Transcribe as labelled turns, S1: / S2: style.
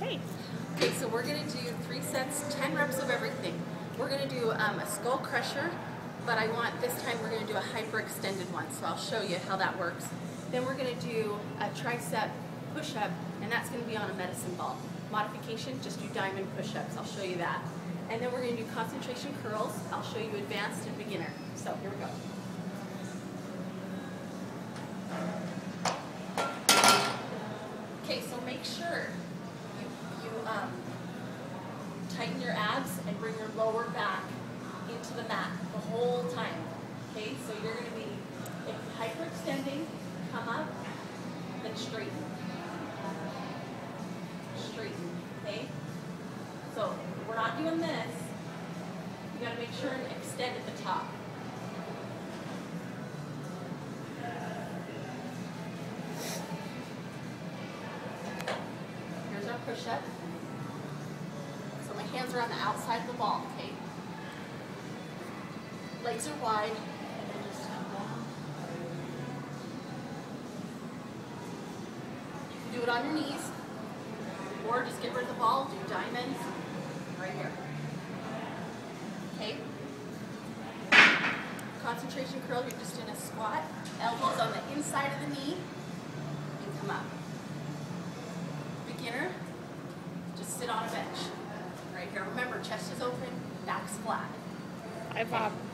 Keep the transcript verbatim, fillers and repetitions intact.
S1: Okay.
S2: Okay, so we're going to do three sets, ten reps of everything. We're going to do um, a skull crusher, but I want this time we're going to do a hyperextended one, so I'll show you how that works. Then we're going to do a tricep push-up, and that's going to be on a medicine ball. Modification, just do diamond push-ups. I'll show you that. And then we're going to do concentration curls. I'll show you advanced and beginner. So here we go. Okay, so make sure you, you um, tighten your abs and bring your lower back into the mat the whole time. Okay, so you're going to be hyperextending, come up, then straighten. Straighten, okay? So we're not doing this. You got to make sure and extend at the top. Here's our push-up. So my hands are on the outside of the ball, okay? Legs are wide, and then just come down. You can do it on your knees, or just get rid of the ball, do diamonds right here. Okay? Concentration curl, you're just in a squat, elbows on the inside of the knee, and come up. Beginner, just sit on a bench. Right here. Remember, chest is open, back's flat.
S1: Hi, Bob.